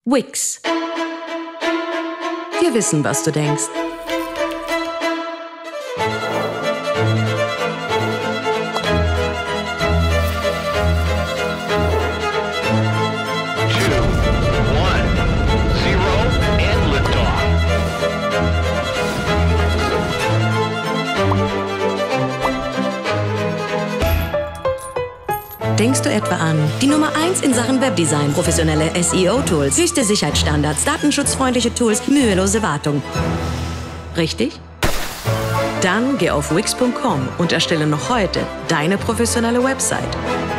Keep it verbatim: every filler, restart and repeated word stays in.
Wix. Wir wissen, was du denkst. Denkst du etwa an die Nummer eins in Sachen Webdesign, professionelle S E O-Tools, höchste Sicherheitsstandards, datenschutzfreundliche Tools, mühelose Wartung? Richtig? Dann geh auf wix punkt com und erstelle noch heute deine professionelle Website.